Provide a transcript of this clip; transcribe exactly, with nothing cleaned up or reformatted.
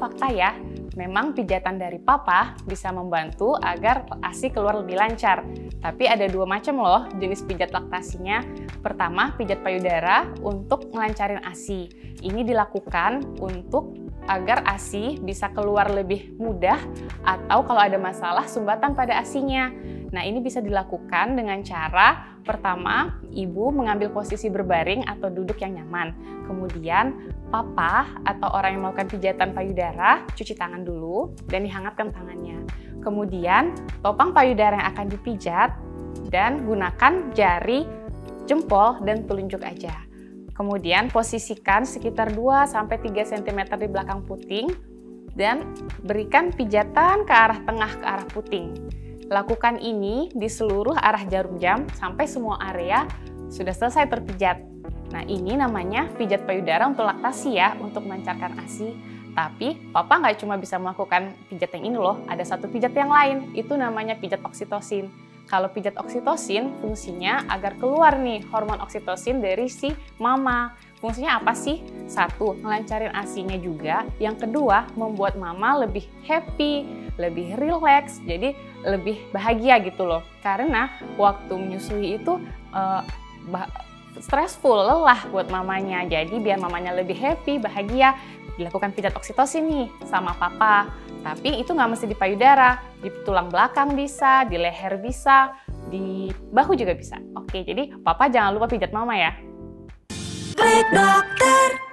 fakta ya, memang pijatan dari papa bisa membantu agar ASI keluar lebih lancar. Tapi ada dua macam loh jenis pijat laktasinya. Pertama, pijat payudara untuk melancarin ASI. Ini dilakukan untuk agar ASI bisa keluar lebih mudah atau kalau ada masalah sumbatan pada ASInya. Nah, ini bisa dilakukan dengan cara pertama, ibu mengambil posisi berbaring atau duduk yang nyaman. Kemudian, papa atau orang yang melakukan pijatan payudara cuci tangan dulu dan dihangatkan tangannya. Kemudian, topang payudara yang akan dipijat dan gunakan jari, jempol, dan telunjuk aja. Kemudian, posisikan sekitar dua sampai tiga sentimeter di belakang puting dan berikan pijatan ke arah tengah ke arah puting. Lakukan ini di seluruh arah jarum jam sampai semua area sudah selesai terpijat. Nah, ini namanya pijat payudara untuk laktasi ya, untuk melancarkan ASI. Tapi, papa nggak cuma bisa melakukan pijat yang ini loh, ada satu pijat yang lain, itu namanya pijat oksitosin. Kalau pijat oksitosin, fungsinya agar keluar nih hormon oksitosin dari si mama. Fungsinya apa sih? Satu, ngelancarin ASI-nya juga. Yang kedua, membuat mama lebih happy, lebih rileks, jadi lebih bahagia gitu loh. Karena waktu menyusui itu uh, stressful, lelah buat mamanya. Jadi biar mamanya lebih happy, bahagia, dilakukan pijat oksitosin nih sama papa. Tapi itu nggak mesti di payudara, di tulang belakang bisa, di leher bisa, di bahu juga bisa. Oke, jadi papa jangan lupa pijat mama ya. Klik dokter.